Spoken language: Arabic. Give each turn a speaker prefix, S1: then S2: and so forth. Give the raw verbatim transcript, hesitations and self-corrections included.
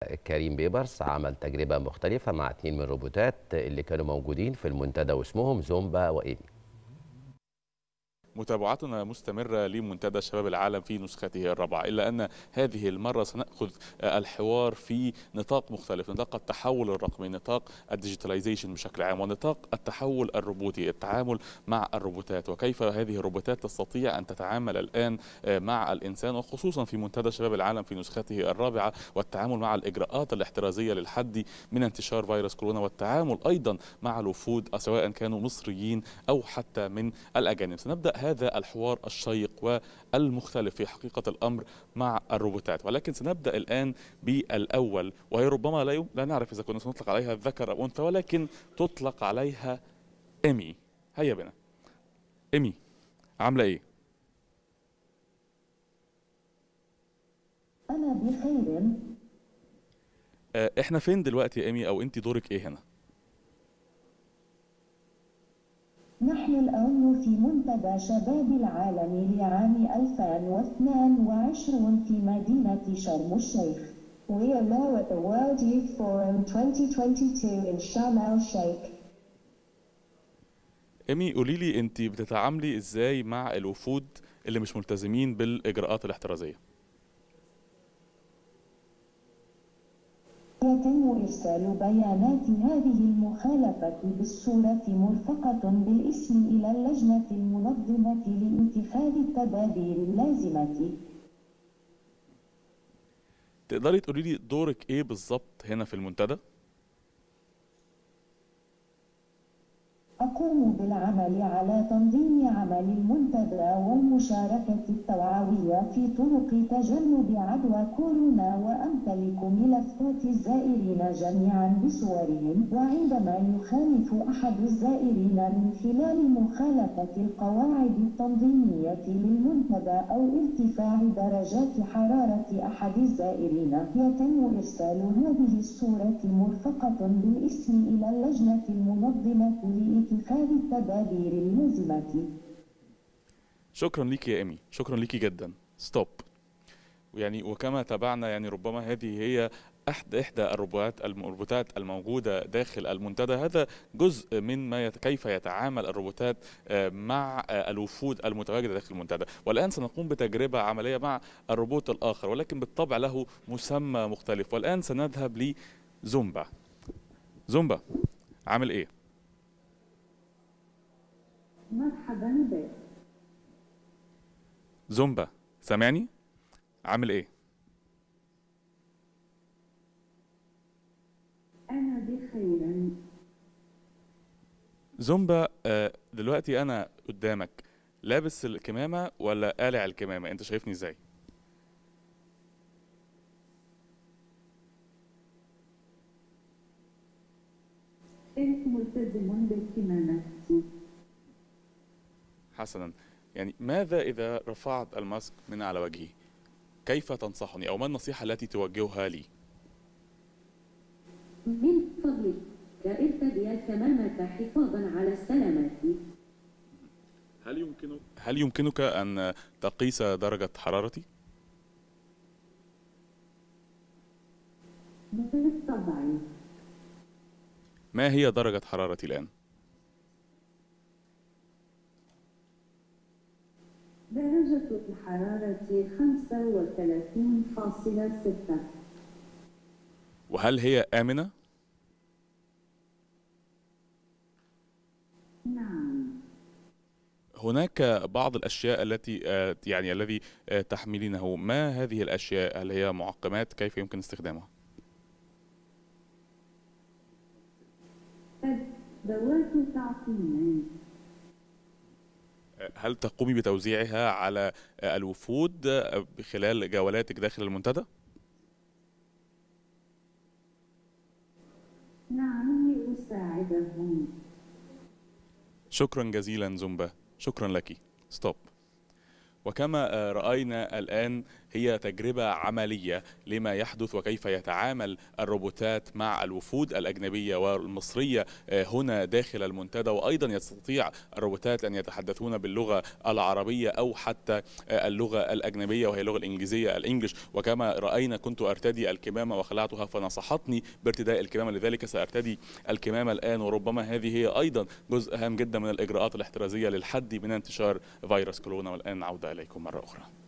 S1: كريم بيبرس عمل تجربة مختلفة مع اتنين من الروبوتات اللي كانوا موجودين في المنتدى واسمهم زومبا وإيمي.
S2: متابعتنا مستمرة لمنتدى شباب العالم في نسخته الرابعة، إلا أن هذه المرة سنأخذ الحوار في نطاق مختلف، نطاق التحول الرقمي، نطاق الديجيتاليزيشن بشكل عام، ونطاق التحول الروبوتي، التعامل مع الروبوتات، وكيف هذه الروبوتات تستطيع أن تتعامل الآن مع الإنسان، وخصوصا في منتدى شباب العالم في نسخته الرابعة، والتعامل مع الإجراءات الاحترازية للحد من انتشار فيروس كورونا، والتعامل أيضا مع الوفود سواء كانوا مصريين أو حتى من الأجانب. سنبدأ هذا الحوار الشيق والمختلف في حقيقة الأمر مع الروبوتات، ولكن سنبدأ الآن بالأول، وهي ربما لا, لا نعرف إذا كنا سنطلق عليها ذكر أو أنثى، ولكن تطلق عليها إيمي. هيا بنا إيمي، عاملة إيه؟
S3: أنا بخير.
S2: آه، إحنا فين دلوقتي يا إيمي، أو أنت دورك إيه هنا؟
S3: نحن الآن في منتدى شباب العالم لعام ألفين واثنين وعشرين في مدينة شرم الشيخ. We are now at the World Youth Forum twenty twenty-two in Sharm el-Sheikh.
S2: إيمي، قولي لي أنت بتتعاملي إزاي مع الوفود اللي مش ملتزمين بالإجراءات الاحترازية؟
S3: يتم إرسال بيانات هذه المخالفة بالصورة مرفقة بالاسم إلى اللجنة المنظمة لاتخاذ التدابير اللازمة.
S2: تقدري تقولي لي دورك إيه بالظبط هنا في المنتدى؟
S3: أقوم بالعمل على تنظيم عمل المنتدى والمشاركة التوعوية في طرق تجنب عدوى كورونا، وأمتلك ملفات الزائرين جميعا بصورهم، وعندما يخالف أحد الزائرين من خلال مخالفة القواعد التنظيمية للمنتدى أو ارتفاع درجات حرارة أحد الزائرين، يتم إرسال هذه الصورة مرفقة بالاسم إلى اللجنة المنظمة لإتخاذ اتخاذ التدابير اللازمة.
S2: شكرا ليكي يا إيمي، شكرا ليكي جدا. ستوب. يعني وكما تابعنا، يعني ربما هذه هي احدى احدى الروبوتات الروبوتات الموجوده داخل المنتدى. هذا جزء من ما يت... كيف يتعامل الروبوتات مع الوفود المتواجده داخل المنتدى. والان سنقوم بتجربه عمليه مع الروبوت الاخر، ولكن بالطبع له مسمى مختلف. والان سنذهب لزومبا. زومبا، عامل ايه؟
S3: مرحبا بك.
S2: زومبا، سامعني؟ عامل ايه؟
S3: أنا بخير.
S2: زومبا، دلوقتي أنا قدامك لابس الكمامة ولا قالع الكمامة؟ أنت شايفني ازاي؟
S3: أنت ملتزم بالكمامة.
S2: حسنا، يعني ماذا إذا رفعت الماسك من على وجهي؟ كيف تنصحني، أو ما النصيحة التي توجهها لي؟
S3: من فضلك ارتدي الكمامة حفاظا على السلامة.
S2: هل يمكنك هل يمكنك أن تقيس درجة حرارتي؟
S3: بالطبع.
S2: ما هي درجة حرارتي الآن؟
S3: درجة الحرارة خمسة وثلاثين فاصلة ستة.
S2: وهل هي آمنة؟
S3: نعم.
S2: هناك بعض الأشياء التي يعني الذي تحملينه، ما هذه الأشياء؟ هل هي معقمات؟ كيف يمكن استخدامها؟
S3: أدوات تعقيم.
S2: هل تقومي بتوزيعها على الوفود خلال جولاتك داخل المنتدى؟
S3: نعم، لأساعدهم.
S2: شكرا جزيلا زومبا، شكرا لك. ستوب. وكما رأينا الآن هي تجربة عملية لما يحدث وكيف يتعامل الروبوتات مع الوفود الأجنبية والمصرية هنا داخل المنتدى، وأيضا يستطيع الروبوتات أن يتحدثون باللغة العربية أو حتى اللغة الأجنبية وهي اللغة الإنجليزية الإنجليش. وكما رأينا كنت أرتدي الكمامة وخلعتها فنصحتني بارتداء الكمامة، لذلك سأرتدي الكمامة الآن، وربما هذه هي أيضا جزء هام جدا من الإجراءات الاحترازية للحد من انتشار فيروس كورونا. والآن عودة إليكم مرة أخرى.